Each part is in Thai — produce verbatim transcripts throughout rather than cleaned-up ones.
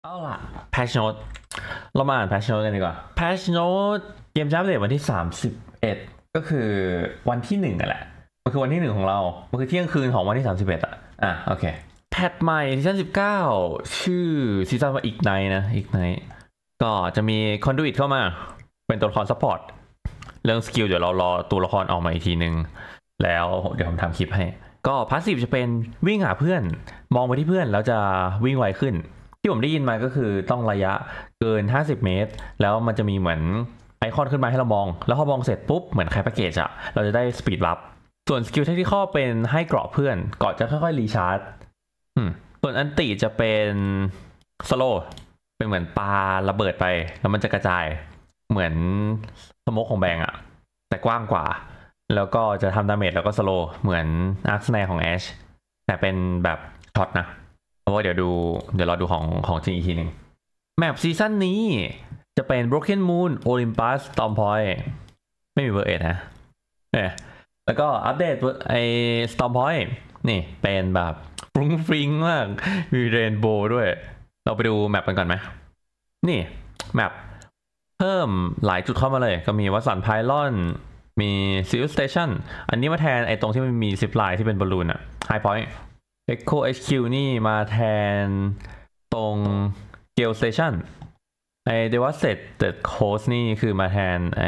เอาล่ะ Patch Note เรามาอ่าน Patch Note กันดีกว่า Patch Note เกมจะอัปเดตวันที่สามสิบเอ็ดก็คือวันที่หนึ่งนั่นแหละมันคือวันที่หนึ่งของเรามันคือเที่ยงคืนของวันที่สามสิบเอ็ดอ่ะอ่ะโอเคแพทใหม่ซีซั่นสิบเก้าชื่อซีซั่นว่า Ignite นะ Ignite ก็จะมี Conduit เข้ามาเป็นตัวละครซัพพอร์ตเรื่องสกิลเดี๋ยวเรารอตัวละครออกมาอีกทีนึงแล้วเดี๋ยวผมทำคลิปให้ก็พาสซีฟจะเป็นวิ่งหาเพื่อนมองไปที่เพื่อนแล้วจะวิ่งไวขึ้นที่ผมได้ยินมาก็คือต้องระยะเกินห้าสิบเมตรแล้วมันจะมีเหมือนไอคอนขึ้นมาให้เรามองแล้วพอมองเสร็จปุ๊บเหมือนแคปแพ็กเกจอะเราจะได้สปีดบัฟส่วนสกิลที่ข้อเป็นให้เกราะเพื่อนเกราะจะค่อยๆรีชาร์จส่วนอันติจะเป็นสโลเป็นเหมือนปาระเบิดไปแล้วมันจะกระจายเหมือนสโมกของแบงอะแต่กว้างกว่าแล้วก็จะทำดาเมจแล้วก็สโลเหมือนอาร์คสแนร์ของแอชแต่เป็นแบบช็อตนะเพราะว่าเดี๋ยวดูเดี๋ยวรอดูของของจริงอีกทีหนึ่งแมปซีซั่นนี้จะเป็น Broken Moon Olympus Storm Point ไม่มีเวอร์เอ็ดนะเนี่ยแล้วก็อัปเดตไอ้ Storm Point นี่เป็นแบบฟรุ้งฟริ้งมากมีเรนโบว์ด้วยเราไปดูแมปกันก่อนไหมนี่แมปเพิ่มหลายจุดเข้ามาเลยก็มีวัดสันไพลอนมีซิลสเตชันอันนี้มาแทนไอ้ตรงที่มันมีซิปไลน์ที่เป็นบอลลูนอะไฮพอยต์ Echo เอช คิว นี่มาแทนตรง Gale Station ไอ้ Devastated Coast นี่คือมาแทนไอ้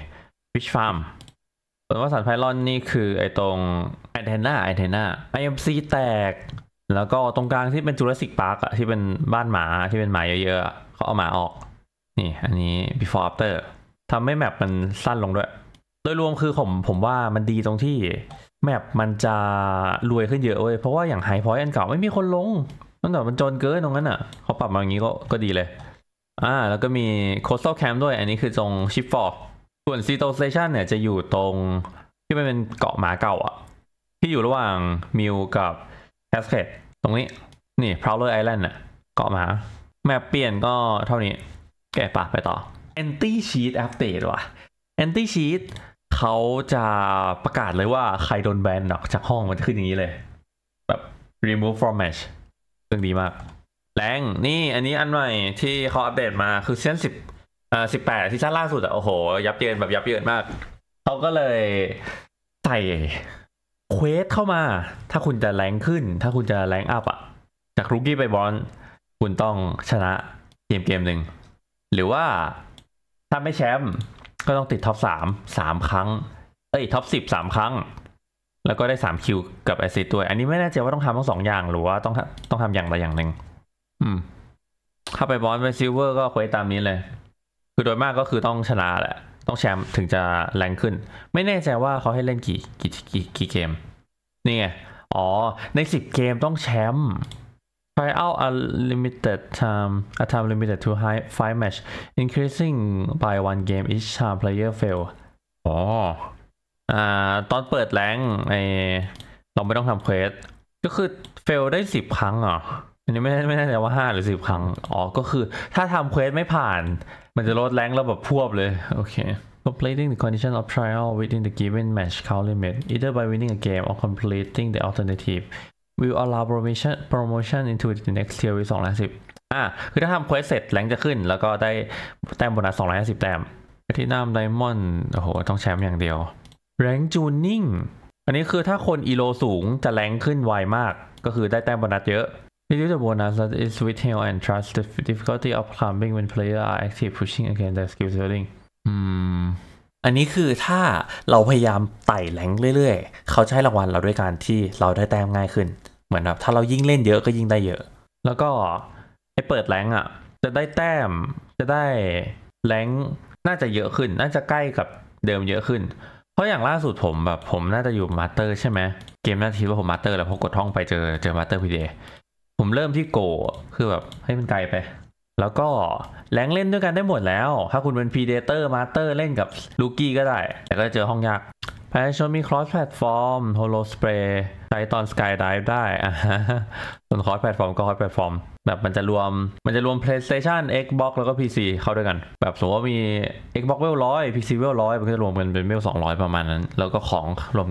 Fish Farm ส่วนว่าสันไพลอนนี่คือไอ้ตรง Antenna Antenna ไอ เอ็ม ซี แตกแล้วก็ตรงกลางที่เป็น Jurassic Park อะที่เป็นบ้านหมาที่เป็นหมาเยอะๆเขาเอาหมาออกนี่อันนี้ before after ทำให้แมปมันสั้นลงด้วยโดยรวมคือผมผมว่ามันดีตรงที่แมปมันจะรวยขึ้นเยอะเว้ยเพราะว่าอย่างไฮพอยต์อันเก่าไม่มีคนลงตั้งแต่มันจนเกินตรงนั้นอ่ะเขาปรับมาอย่างนี้ก็ก็ดีเลยอ่าแล้วก็มี Coastal Camp ด้วยอันนี้คือตรง Shipford ส่วน Seattle Station เนี่ยจะอยู่ตรงที่มันเป็นเกาะหมาเก่าอ่ะที่อยู่ระหว่างมิวกับ Cascade ตรงนี้นี่ Prowler Island น่ะเกาะหมาแมปเปลี่ยนก็เท่านี้แกะปะไปต่อ Anti Cheat Update ว่ะ Anti Cheat เขาจะประกาศเลยว่าใครโดนแบนออกจากห้องมันจะขึ้นอย่างนี้เลยแบบ remove from match เรื่องดีมากแรงนี่อันนี้อันใหม่ที่เขาอัปเดตมาคือซีซั่นสิบอ่าสิบแปดซีซั่นล่าสุดอะโอ้โหยับเยินแบบยับเยินมากเขาก็เลยใส่เควสเข้ามาถ้าคุณจะแรงขึ้นถ้าคุณจะแรงอัพอะจากรูกี้ไปบอลคุณต้องชนะเกมเกมหนึ่งหรือว่าถ้าไม่แชมป์ก็ต้องติดท็อปสามสามครั้งเอ้ยท็อปสิบสามครั้งแล้วก็ได้สามคิวกับแอสซิสต์ด้วยอันนี้ไม่แน่ใจว่าต้องทำทั้งสองอย่างหรือว่าต้องต้องทำอย่างใดอย่างหนึ่งอืมถ้าไปบอลไปซิลเวอร์ก็เควสตามนี้เลยคือโดยมากก็คือต้องชนะแหละต้องแชมป์ถึงจะแรงขึ้นไม่แน่ใจว่าเขาให้เล่นกี่กี่กี่กี่เกมนี่ไงอ๋อในสิบเกมต้องแชมป์ try out a limited time a time limited to high five match increasing by one game each time player fail อ๋ออ่าตอนเปิดแรงไอเราไม่ต้องทำเควสก็คือ fail ได้สิบครั้งเหรออันนี้ไม่ไม่แน่ใจว่าห้าหรือสิบครั้งอ๋อก็คือถ้าทำเควสไม่ผ่านมันจะลดแรงแล้วแบบพวบเลยโอเค completing the condition of trial within the given match count limit either by winning a game or completing the alternative will allow promotion promotion into the next tier สองร้อยห้าสิบอ่ะคือถ้าทำเควสเสร็จแรงจะขึ้นแล้วก็ได้แต้มโบนัสสองร้อยห้าสิบแต้มที่น้ำไดมอนด์โอ้โหต้องแชมป์อย่างเดียวแรงจูนนิ่งอันนี้คือถ้าคนอีโลสูงจะแรงขึ้นไวมากก็คือได้แต้มโบนัสเยอะReduce the bonus that is with heal and trust the difficulty of climbing when players are active pushing against their skill ceiling อืมอันนี้คือถ้าเราพยายามไต่แรงเรื่อยๆเขาจะให้รางวัลเราด้วยการที่เราได้แต้มง่ายขึ้นเหมือนแบบถ้าเรายิ่งเล่นเยอะก็ยิ่งได้เยอะแล้วก็ไอ้เปิดแรงอ่ะจะได้แต้มจะได้แรงน่าจะเยอะขึ้นน่าจะใกล้กับเดิมเยอะขึ้นเพราะอย่างล่าสุดผมแบบผมน่าจะอยู่มาสเตอร์ใช่ไหมเกมน่าจะคิดว่าผมมาสเตอร์แล้วพอกดห้องไปเจอเจอมาสเตอร์พีเดผมเริ่มที่โกคือแบบให้มันไกลไปแล้วก็แรงเล่นด้วยกันได้หมดแล้วถ้าคุณเป็นพีเดเตอร์มาสเตอร์เล่นกับลูกี้ก็ได้แต่ก็เจอห้องยากแพชชั่นมีครอสแพลตฟอร์มโฮโลสเปรย์ใช้ตอนสกายไดฟ์ได้อ่ะส่วนคอร์สแพลตฟอร์มก็คอร์สแพลตฟอร์มแบบมันจะรวมมันจะรวม PlayStation Xbox แล้วก็ พี ซี เข้าด้วยกันแบบสมมติว่ามี Xbox เวลร้อย พี ซี เวลร้อยมันก็จะรวมกันเป็นเวลสองร้อยประมาณนั้นแล้วก็ของรวมกัน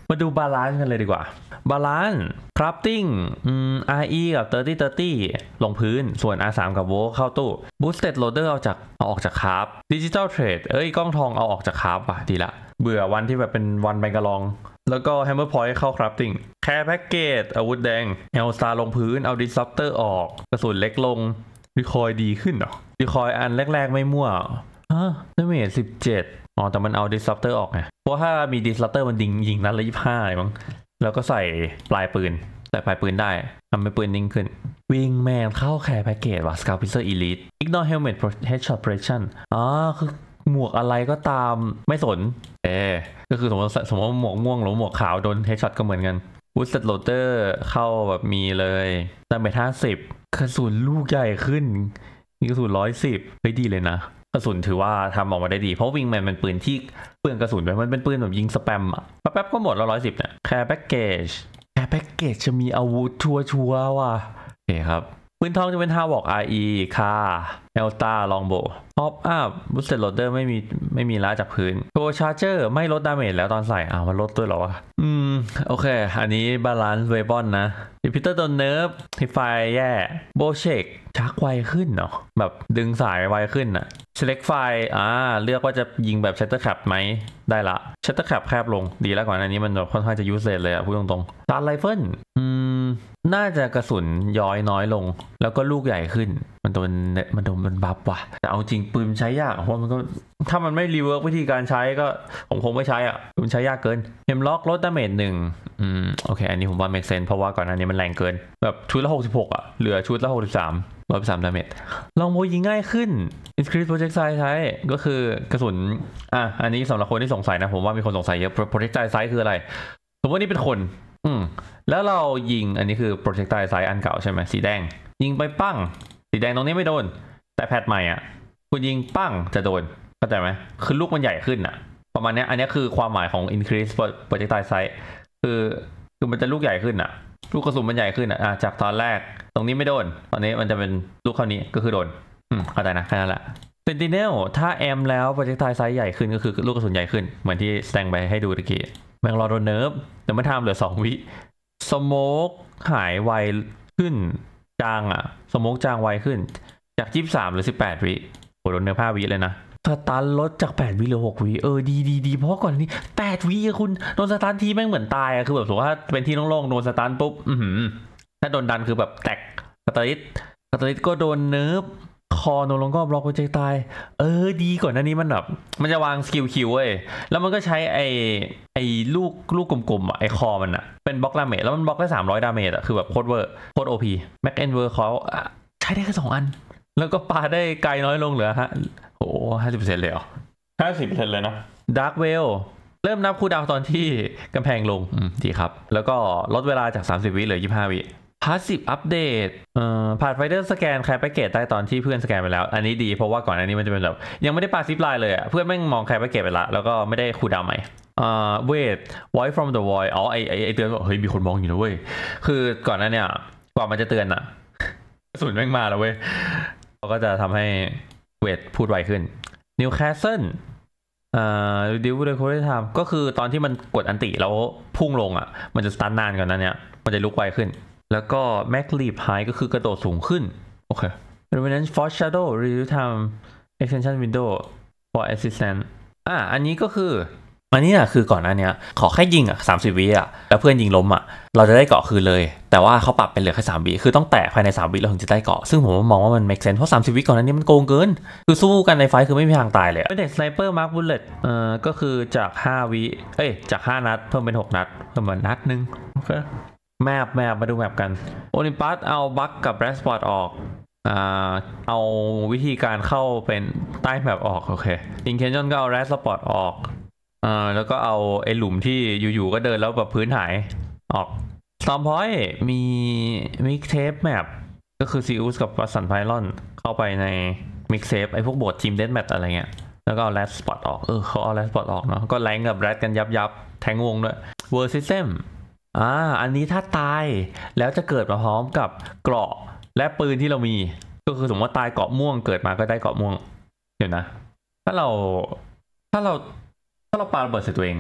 มาดูบาลานซ์กันเลยดีกว่าบาลานซ์คราฟติ้งอืม อาร์ อี กับสามศูนย์ สามศูนย์ลงพื้นส่วน อาร์ สาม กับโวเข้าตู้ Boosted Loader เอาจากเอาออกจากคราฟ Digital Trade เอ้ยกล้องทองเอาออกจากคราฟว่ะดีละเบื่อวันที่แบบเป็นวันแบงกะลองแล้วก็ Hammer Point เข้า Crafting Care Package อาวุธแดง Hellstar ลงพื้นเอา Disruptor ออกกระสุนเล็กลงรีคอยดีขึ้นเหรอรีคอยอันแรกๆไม่มั่วฮะดาเมจสิบเจ็ดอ๋อแต่มันเอา Disruptor ออกไงเพราะถ้ามี Disruptor มันดิงยิงนัดละยี่สิบห้าเลยมั้งแล้วก็ใส่ปลายปืนใส่ปลายปืนได้ทำให้ปืนนิ่งขึ้นวิงแมนเข้าแคร์แพ็กเกจว่ะ Scout Piercer Elite Ignore Helmet Headshot Protection อ๋อคือหมวกอะไรก็ตามไม่สนเอก็คือสมมติสมมติหมวกม่วงหรือหมวกขาวโดน Headshot ก็เหมือนกัน Boosted Loader เข้าแบบมีเลยดาเมจห้าสิบกระสุนลูกใหญ่ขึ้นมีกระสุนร้อยสิบเฮ้ยดีเลยนะกระสุนถือว่าทำออกมาได้ดีเพราะวิงแมนเป็นปืนที่เปลืองกระสุนไปมันเป็นปืนแบบยิงสแปมอะแป๊บๆก็หมดแล้วร้อยสิบเนี่ยแคร์แพ็กเกจแคร์แพ็กเกจจะมีอาวุธชัวร์ๆว่ะโอเคครับปืนทองจะเป็นฮาวอก อาร์ อี คาเอลตาลองโบท็อปอัพบูสเตอร์โรเดอร์ไม่มีไม่มีล้าจากพื้นโกชาร์เจอร์ไม่ลดดาเมจแล้วตอนใส่อ้าวมันลดด้วยเหรอวะอืมโอเคอันนี้บาลานซ์เวบอนนะดิพิเตอร์โดนเนิร์ฟฮิฟไฟแย่โบเชกชักไวขึ้นเนาะแบบดึงสายไวขึ้นอะ select ไฟอ่าเลือกว่าจะยิงแบบ shutter cap ไหมได้ละ shutter cap แคบลงดีแล้วก่อนอันนี้มันค่อนข้างจะ useless เลยอะพูดตรงๆตาร์ไรเฟิลอืมน่าจะกระสุนย้อยน้อยลงแล้วก็ลูกใหญ่ขึ้นมันโดนมันโดนมันบัฟว่ะแต่เอาจริงปืนใช้ยากเพราะมันก็ถ้ามันไม่รีเวิร์กวิธีการใช้ก็ผมคงไม่ใช้อ่ะมันใช้ยากเกินเฮมล็อกลดดาเมจหนึ่งอืมโอเคอันนี้ผมว่า make sense เพราะว่าก่อนหน้านี้มันแรงเกินแบบชุดละหกสิบหกอ่ะเหลือชุดละหกสิบสามร้อยสามดาเมจลองโบยิงง่ายขึ้น increase project size ใช้ก็คือกระสุนอ่ะอันนี้สำหรับคนที่สงสัยนะผมว่ามีคนสงสัยเยอะ project size คืออะไรสมมตินี่เป็นคนอืมแล้วเรายิงอันนี้คือ projectile size อันเก่าใช่ไหมสีแดงยิงไปปั้งสีแดงตรงนี้ไม่โดนแต่แพทใหม่อ่ะคุณยิงปั้งจะโดนเข้าใจไหมคือลูกมันใหญ่ขึ้นอ่ะประมาณนี้อันนี้คือความหมายของ increase projectile size คือคือมันจะลูกใหญ่ขึ้นอ่ะลูกกระสุนมันใหญ่ขึ้นอ่ะจากตอนแรกตรงนี้ไม่โดนตอนนี้มันจะเป็นลูกเข้านี้ก็คือโดนอืมเข้าใจนะแค่นั้นแหละ Sentinel ถ้าแอมแล้ว projectile size ใหญ่ขึ้นก็คือลูกกระสุนใหญ่ขึ้นเหมือนที่แสดงไปให้ดูตะกี้แมงรอโดนเนิร์ฟแต่ไม่ทำเหลือสองวิสโมกหายไวขึ้นจางอ่ะสโมกจางไวขึ้นจากยี่สิบสามหรือสิบแปดวิโหโดนเนื้อผ้าวิเลยนะสตันลดจากแปดวิเหลือหกวิเออดีดีดีเพราะก่อนนี้แปดวิคุณโดนสตันทีแม่งเหมือนตายอ่ะคือแบบสมมติว่าเป็นที่โล่งๆโดนสตันปุ๊บอือหือถ้าโดนดันคือแบบแตกสตาริสสตาริสก็โดนเนิร์ฟคอโนลงก็บล็อกหัวใจตายเออดีก่อนหน้านี้มันแบบมันจะวางสกิลคิวเว้ยแล้วมันก็ใช้ไอไอลูกลูกกลมๆอ่ะไอคอมันอ่ะเป็นบล็อกดาเมจแล้วมันบล็อกได้สามร้อยดาเมจอ่ะคือแบบโคตรเวอร์โคตรโอพีแม็กเอนเวอร์เขาใช้ได้แค่สองอันแล้วก็ปาได้ไกลน้อยลงเหลือฮะโอ้ห้าสิบเปอร์เซ็นต์เลยเหรอห้าสิบเปอร์เซ็นต์เลยนะดาร์กเวลเริ่มนับคูลดาวน์ตอนที่กำแพงลงอืมดีครับแล้วก็ลดเวลาจากสามสิบวิเหลือยี่สิบห้าวิพาสซีฟอัปเดตเอ่อผ่านไฟเดอร์สแกนแคร์แพ็กเกจได้ตอนที่เพื่อนสแกนไปแล้วอันนี้ดีเพราะว่าก่อนอันนี้มันจะเป็นแบบยังไม่ได้ปาซิฟไลน์เลยอ่ะเพื่อนแม่งมองแคร์แพ็กเกจไปละแล้วก็ไม่ได้คูลดาวน์ใหม่อ่า wait voice from the void อ๋อไอไอไอเตือนบอกเฮ้ยมีคนมองอยู่นะเว้ยคือก่อนนั้นเนี่ยกว่ามันจะเตือนอ่ะกระสุนแม่งมาแล้วเว้ยเขาก็จะทำให้เวทพูดไวขึ้น Newcastle อ่าดิวเดอร์โคเรทามก็คือตอนที่มันกดอันติแล้วพุ่งลงอ่ะมันจะสตาร์ทนานกว่านั้นเนี่ยมันจะลุกไวขึ้นแล้วก็ Mac Leap High ก็คือกระโดดสูงขึ้นโอเค Revenant Force Shadow Reduce Time Extension Window for Assistant อ่ะอันนี้ก็คืออันนี้อ่ะคือก่อนหน้านี้ขอแค่ยิงอ่ะสามสิบวิอ่ะแล้วเพื่อนยิงล้มอ่ะเราจะได้เกาะคืนเลยแต่ว่าเขาปรับเป็นเหลือแค่สามวิคือต้องแตะภายในสามวิเราถึงจะได้เกาะซึ่งผมมองว่ามัน make sense เพราะสามสิบวิก่อนหน้านี้มันโกงเกินคือสู้กันในไฟคือไม่มีทางตายเลยเป็นเด็ก Sniper Mark Bullet เอ่อก็คือจากห้าวิเอ้ยจากห้านัดเพิ่มเป็นหกนัดเพิ่มมานัดนึงโอเคแมปแมปมาดูแมปกันโอลิมปัสเอาบัคกับแรสปอร์ตออกอ่าเอาวิธีการเข้าเป็นใต้แมปออกโอเคอินเคชั่นก็เอาแรสปอร์ตออกอ่าแล้วก็เอาไอหลุมที่อยู่ๆก็เดินแล้วแบบพื้นหายออกสตอมพอยต์มีมิกเทปแมปก็คือซีอุสกับวัสันไพลอนเข้าไปในมิกเทปไอพวกโบดทีมเดนแมทอะไรเงี้ยแล้วก็เอาแรสปอร์ตออกเออเขาเอาแรสปอร์ตออกเนาะก็แรงกับแรดกันยับยับแทงวงด้วยเวอร์ซิสเต็มอ่าอันนี้ถ้าตายแล้วจะเกิดมาพร้อมกับเกราะและปืนที่เรามีก็คือสมมติว่าตายเกราะม่วงเกิดมาก็ได้เกราะม่วงเดี๋ยวนะถ้าเราถ้าเราถ้าเราปาระเบิดใส่ตัวเองอะ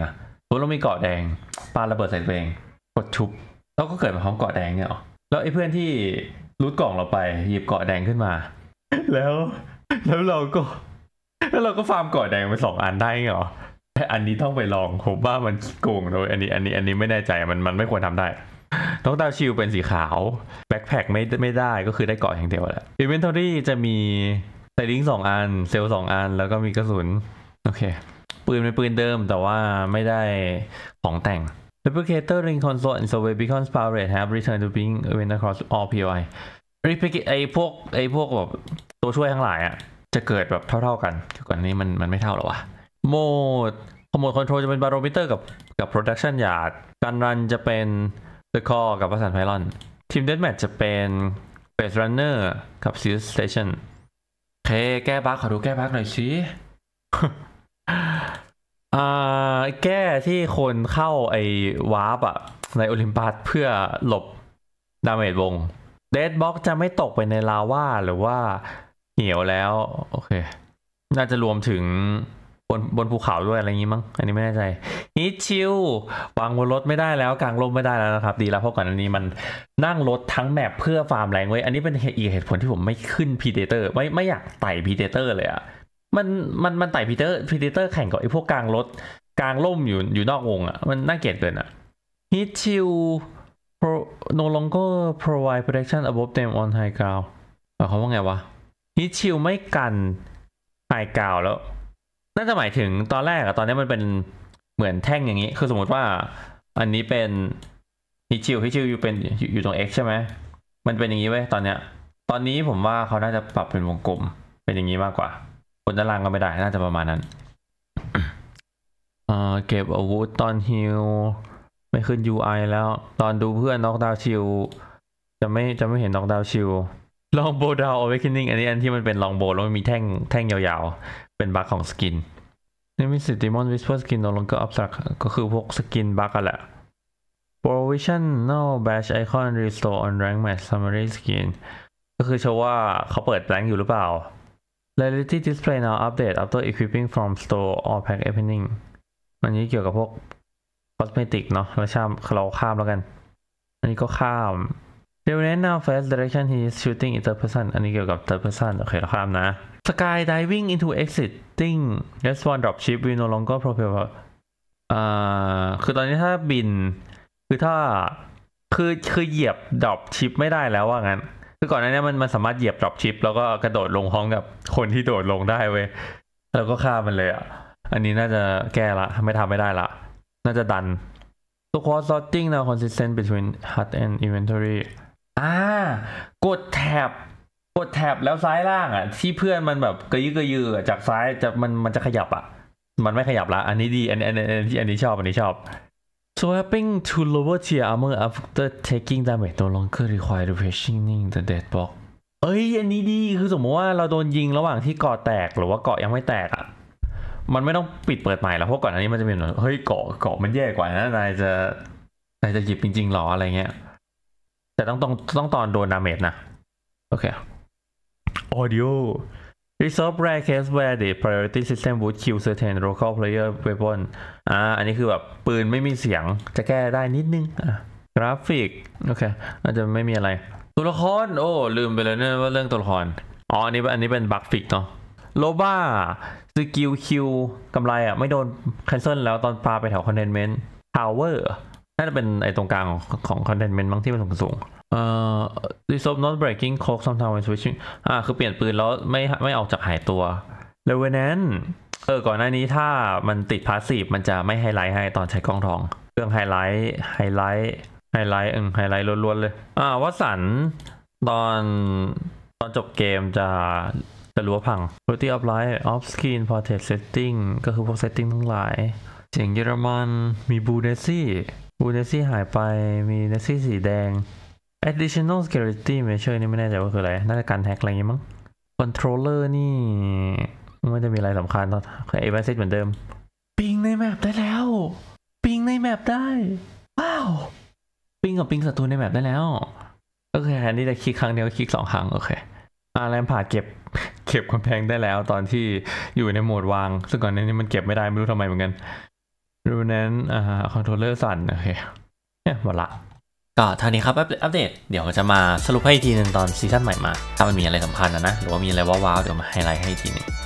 ผมเรามีเกาะแดงปาระเบิดใส่ตัวเองกดชุบแล้วก็เกิดมาพร้อมเกาะแดงเนี่ยหรอแล้วไอ้เพื่อนที่รูดกล่องเราไปหยิบเกาะแดงขึ้นมาแล้วแล้วเราก็แล้วเราก็ฟาร์มเกาะแดงไปสองอันได้เหรอแต่อันนี้ต้องไปลองผมว่ามันโกงโดยอันนี้อันนี้อันนี้ไม่แน่ใจมันมันไม่ควรทำได้ต้องดาวชิลเป็นสีขาวแบ็คแพ็คไม่ไม่ได้ก็คือได้เกาะอย่างเดียวแหละอินเวนทอรี่จะมีไซลิงสองอันเซลล์สองอันแล้วก็มีกระสุนโอเคปืนเป็นปืนเดิมแต่ว่าไม่ได้ของแต่ง Replicator Ring Console and Survey Beacon Power Rate have returned to being event across all พี โอ ไอ Replicate ไอพวกไอพวกแบบตัวช่วยทั้งหลายอ่ะจะเกิดแบบเท่าๆกันก่อนนี้มันมันไม่เท่าหรอวะโหมดโหมดคอนโทรลจะเป็นบาโรมิเตอร์กับกับ production yard การรันจะเป็น The Core กับ Pasan Pylon ทีม Deathmatch จะเป็น Base Runner กับ Seal Station โอเคแก้บั๊กขอดูแก้บั๊กหน่อยสิ อ่าแก้ที่คนเข้าไอ้วาร์ปอะในโอลิมปัสเพื่อหลบดาเมจวงเดดบ็อกจะไม่ตกไปในลาวาหรือว่าเหี่ยวแล้วโอเคน่าจะรวมถึงบนบนภูเขาด้วยอะไรอย่างงี้มั้งอันนี้ไม่แน่ใจฮิตชิลวางบนรถไม่ได้แล้วกลางร่มไม่ได้แล้วนะครับดีแล้วเพราะก่อนอันนี้มันนั่งรถทั้งแมปเพื่อฟาร์มแรงไว้อันนี้เป็นอีกเหตุผลที่ผมไม่ขึ้นพีเดเตอร์ไม่ไม่อยากไต่พีเดเตอร์เลยอะมันมันมันไต่พีเตอร์พีเดเตอร์แข่งกับไอ้พวกกลางรถกลางร่มอยู่อยู่นอกวงอะมันน่าเกลียดเกินอะฮิตชิล no longer provide protection above them on high ground หมายความว่าไงวะฮิตชิลไม่กันไฮกราวแล้วน่าจะหมายถึงตอนแรกอะตอนนี้มันเป็นเหมือนแท่งอย่างนี้คือสมมติว่าอันนี้เป็นฮิตชิลฮิตชิลอยู่เป็นอยู่ตรง X ใช่ไหมมันเป็นอย่างนี้ไว้ตอนเนี้ยตอนนี้ผมว่าเขาน่าจะปรับเป็นวงกลมเป็นอย่างนี้มากกว่าบนด้านล่างก็ไม่ได้น่าจะประมาณนั้น เอ่อเก็บอาวุธตอนฮิลไม่ขึ้น ยู ไอ แล้วตอนดูเพื่อนน็อกดาวน์ชิลจะไม่จะไม่เห็นน็อกดาวน์ชิลลองโบดาวน์ awakening อันนี้อันที่มันเป็นลองโบแล้วมันมีแท่งแท่งยาวๆเป็นบั๊กของสกินนี่มีสิทธิ์ Demon Whisper Skin no longer abstract ก็คือพวกสกินบั๊กกันแหละ Provisional Badge Icon Restore on Rank Match Summary Skin ก็คือโชว์ว่าเขาเปิดแรงอยู่หรือเปล่า Reality Display now update after equipping from store or pack opening อันนี้เกี่ยวกับพวก cosmetic เนาะเราข้ามเราข้ามแล้วกันอันนี้ก็ข้าม Revenant now face direction he is shooting in third person อันนี้เกี่ยวกับ third person โอเคเราข้ามนะ Sky diving into exiting that's one drop ship will no longer propel อ่าคือตอนนี้ถ้าบินคือถ้าคือคือเหยียบ drop ship ไม่ได้แล้วว่างั้นคือก่อนหน้านี้มันมันสามารถเหยียบ drop ship แล้วก็กระโดดลงพร้อมกับคนที่โดดลงได้เว้ยแล้วก็ฆ่ามันเลยอ่ะอันนี้น่าจะแก้ละไม่ทำไม่ได้ละน่าจะดัน Squad sorting now consistent between H U D and inventory อ่ากดแท็บกดแท็บแล้วซ้ายล่างอ่ะที่เพื่อนมันแบบกระยื้อกระยือจากซ้ายจะมันมันจะขยับอ่ะมันไม่ขยับละอันนี้ดีอันนี้อันนี้อันนี้อันนี้ชอบอันนี้ชอบ Swapping to lower tier armor after taking damage no longer require repositioning the dead box เอ้ยอันนี้ดีคือสมมติว่าเราโดนยิงระหว่างที่เกาะแตกหรือว่าเกาะยังไม่แตกอ่ะมันไม่ต้องปิดเปิดใหม่แล้วเพราะก่อนอันนี้มันจะเป็นแบบเฮ้ยเกาะเกาะมันแย่กว่านะนายจะนายจะหยิบจริงๆหรออะไรเงี้ยแต่ต้องต้องต้องตอนโดนดาเมจนะโอเค Audio Resolve rare case where the priority system would kill certain local player weapon อ่าอันนี้คือแบบปืนไม่มีเสียงจะแก้ได้นิดนึงอ่ะกราฟิกโอเคอาจจะไม่มีอะไรตัวละครโอ้ลืมไปเลยเนี่ยว่าเรื่องตัวละครอ๋ออันนี้อันนี้เป็นบั๊กฟิกเนาะโลบ้าสกิลคิวกำไรอ่ะไม่โดนแคนเซิลแล้วตอนปาไปแถวคอนเทนเมนต์ทาวเวอร์น่าจะเป็นไอ้ตรงกลางของของคอนเทนเมนต์บางที่มันสูงสูงเอ่อ resolve not breaking cloak sometime when switching อ่าคือเปลี่ยนปืนแล้วไม่ไม่ออกจากหายตัวเลเวนั้นเออก่อนหน้านี้ถ้ามันติดพาสซีฟมันจะไม่ไฮไลท์ให้ตอนใช้กล้องทองเครื่องไฮไลท์ไฮไลท์ไฮไลท์เออไฮไลท์ล้วนๆเลยอ่าวสันตอนตอนจบเกมจะจะรู้ว่าพัง quality of light off screen portrait setting ก็คือพวก setting ทั้งหลายเสียงเยอรมันมีบูเนซี่บูเนซี่หายไปมีเนซี่สีแดง additional security measure นี่ไม่แน่ใจว่าคืออะไรน่าจะการแฮกอะไรอย่างงี้มั้ง controller นี่ไม่ได้มีอะไรสำคัญต่อไอ้ message เหมือนเดิมปิงในแมปได้แล้วปิงในแมปได้ว้าวปิงกับปิงศัตรูในแมปได้แล้วโอเคแทนที่จะคลิกครั้งเดียวคลิกสองครั้งโอเคอ่าแรมผ่าเก็บเก็บกำแพงได้แล้วตอนที่อยู่ในโหมดวางซึ่งก่อนหน้านี้มันเก็บไม่ได้ไม่รู้ทำไมเหมือนกันรูแนนอ่าคอนโทรลเลอร์สั่นโอเคเนี่ยหมดละก็เท่านี้ครับอัปเดตเดี๋ยวจะมาสรุปให้อีกทีนึงตอนซีซั่นใหม่มาถ้ามันมีอะไรสำคัญนะนะหรือว่ามีอะไรว้าวๆเดี๋ยวมาไฮไลท์ให้อีกทีนึง